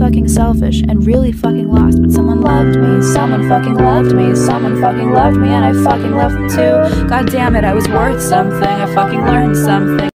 fucking selfish and really fucking lost, but someone loved me, someone fucking loved me, someone fucking loved me, and I fucking loved them too. God damn it, I was worth something, I fucking learned something.